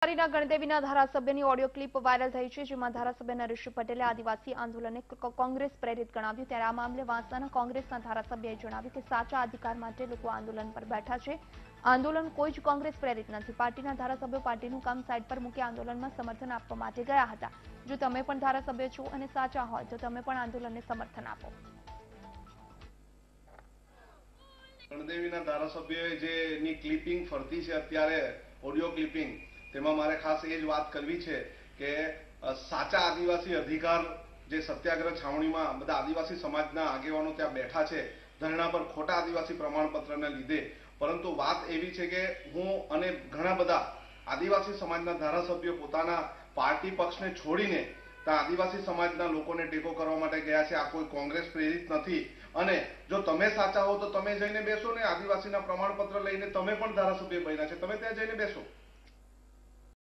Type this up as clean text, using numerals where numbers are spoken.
ગણદેવીના ધારાસભ્યની audio clip viral થઈ છે, જેમાં ધારાસભ્ય નરેશ પટેલે આદિવાસી આંદોલનને કોંગ્રેસ પ્રેરિત ગણાવ્યું. ત્યારે આ મામલે વાંસદાના કોંગ્રેસના ધારાસભ્યએ જણાવ્યું કે સાચા અધિકાર માટે લોકો આંદોલન પર બેઠા છે. આંદોલન કોઈ જ કોંગ્રેસ પ્રેરિત નથી. પાર્ટીના ધારાસભ્યો પાર્ટીનું કામ સાઈડ પર મૂકી આંદોલનમાં સમર્થન આપવા માટે ગયા હતા. જો તમે પણ ધારાસભ્ય છો અને સાચા હોય તો તમે પણ આંદોલનને સમર્થન આપો. ગણદેવીના ધારાસભ્યોએ જેની ક્લિપિંગ ફરતી છે અત્યારે ઓડિયો ક્લિપિંગ, તેમાં મારે ખાસ એ જ વાત કરવી છે કે સાચા આદિવાસી અધિકાર જે સત્યાગ્રહ છાવણીમાં બધા આદિવાસી સમાજના આગેવાનો ત્યાં બેઠા છે ધરણા પર ખોટા આદિવાસી પ્રમાણપત્રને લીધે, પરંતુ વાત એવી છે કે હું અને ઘણા બધા આદિવાસી સમાજના ધારાસભ્યો પોતાના પાર્ટી પક્ષને છોડીને ત્યાં આદિવાસી સમાજના લોકોને ટેકો કરવા માટે ગયા છે. આ કોઈ કોંગ્રેસ પ્રેરિત નથી. અને જો તમે સાચા હો તો તમે જઈને બેસો ને, આદિવાસીના પ્રમાણપત્ર લઈને તમે પણ ધારાસભ્ય બન્યા છે, તમે ત્યાં જઈને બેસો.